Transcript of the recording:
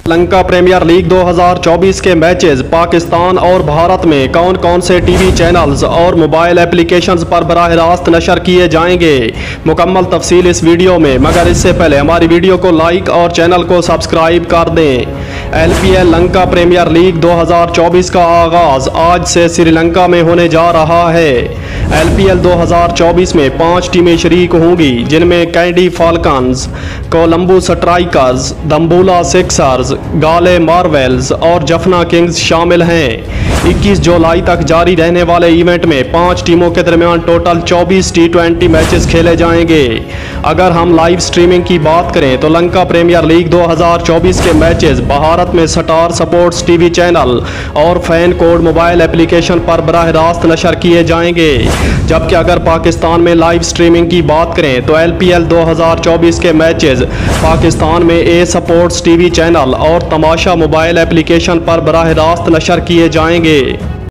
Sri Lanka premiere league 2024 के matches Pakistan और भारत में कौन कौन से टीवी चैनल्स और मोबाइल एप्लीकेशंस पर बराह रास्त नशर किए जाएंगे, मुकम्मल तफसील इस वीडियो में। मगर इससे पहले हमारी वीडियो को लाइक और चैनल को सब्सक्राइब कर दें। LPL लंका प्रीमियर लीग 2024 का आगाज आज से श्रीलंका में होने जा रहा है। LPL 2024 में 5 टीमें शरीक होंगी, जिनमें Kandy Falcons, Colombo Strikers, Dambulla Sixers, Galle Marvels और जफना किंग्स शामिल हैं। 21 जुलाई तक जारी रहने वाले इवेंट में 5 टीमों के दरमियान टोटल 24 T20 मैचेस खेले जाएंगे। अगर हम लाइव स्ट्रीमिंग की बात करें तो लंका प्रीमियर लीग 2024 के मैचेस भारत में स्टार स्पोर्ट्स टीवी चैनल और फैन कोड मोबाइल एप्लीकेशन पर बराह रास्त नशर किए जाएंगे। जबकि अगर पाकिस्तान में लाइव स्ट्रीमिंग की बात करें तो LPL 2024 के मैचेस पाकिस्तान में ए स्पोर्ट्स टीवी चैनल और तमाशा मोबाइल एप्लीकेशन पर बराह रास्त नशर किए जाएंगे।